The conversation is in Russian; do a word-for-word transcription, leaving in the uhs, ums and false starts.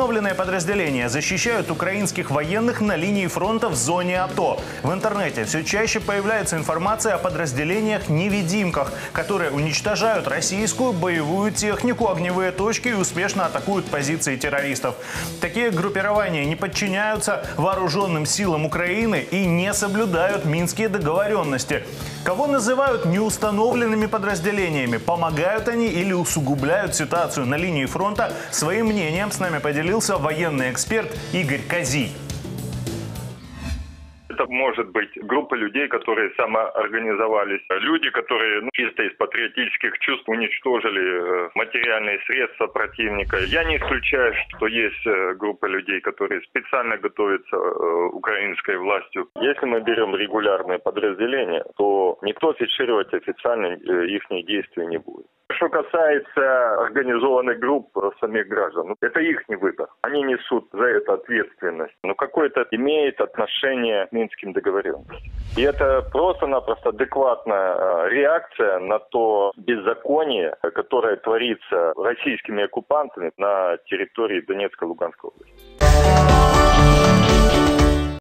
Неустановленные подразделения защищают украинских военных на линии фронта в зоне АТО. В интернете все чаще появляется информация о подразделениях-невидимках, которые уничтожают российскую боевую технику, огневые точки и успешно атакуют позиции террористов. Такие группирования не подчиняются вооруженным силам Украины и не соблюдают минские договоренности. Кого называют неустановленными подразделениями? Помогают они или усугубляют ситуацию на линии фронта? Своим мнением с нами поделился военный эксперт Игорь Козий. Это может быть группа людей, которые самоорганизовались. Люди, которые ну, чисто из патриотических чувств уничтожили материальные средства противника. Я не исключаю, что есть группа людей, которые специально готовятся украинской властью. Если мы берем регулярные подразделения, то никто афишировать официально их действий не будет. Что касается организованных групп самих граждан, ну, это их выбор. Они несут за это ответственность. Но какое-то имеет отношение к минским договоренностям. И это просто-напросто адекватная реакция на то беззаконие, которое творится российскими оккупантами на территории Донецкой и Луганской области.